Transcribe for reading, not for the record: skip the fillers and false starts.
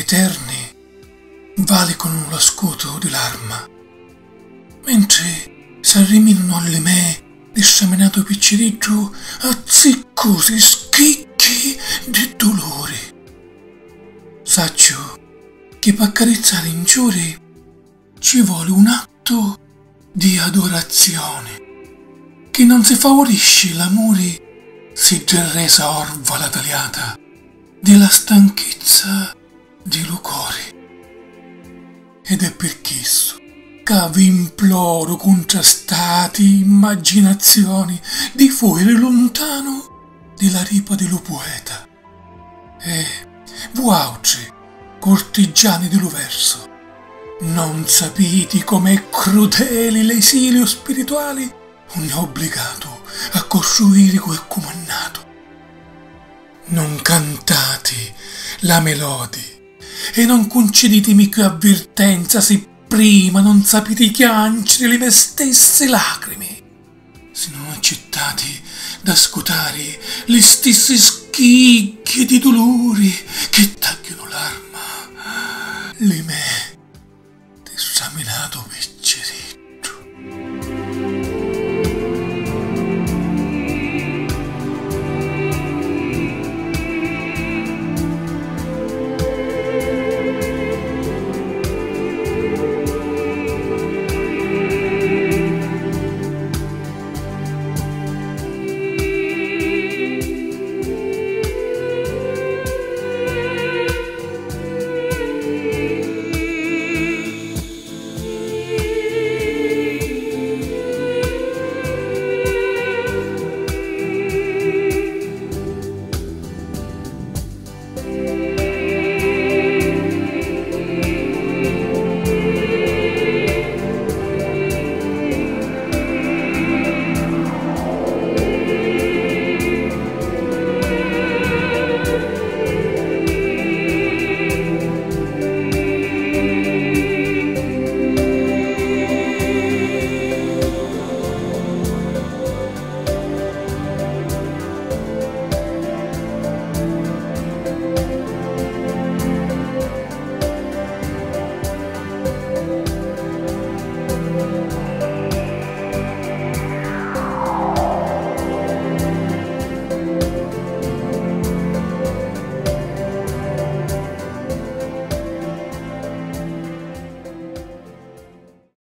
eterni valicano lo scudo di l'arma, mentre s'arriminano alle me di sciaminato picciriggio a ziccosi schicchi di dolore. Saccio che per accarezzare ingiuri ci vuole un atto di adorazione, che non si favorisce l'amore se già resa orva la tagliata della stanchezza di lucore. Ed è per questo che vi imploro contrastati immaginazioni di fuori lontano della ripa dello poeta. E voi, cortigiani dello verso, non sapete com'è crudele l'esilio spirituale un è obbligato a costruire quel comandato. Non cantate la melodi e non concedetemi più avvertenza se prima non sapete chiancere le mie stesse lacrime, se non accettate d'ascoltare le stesse schicche di dolore che tagliano l'arma, le me, desaminato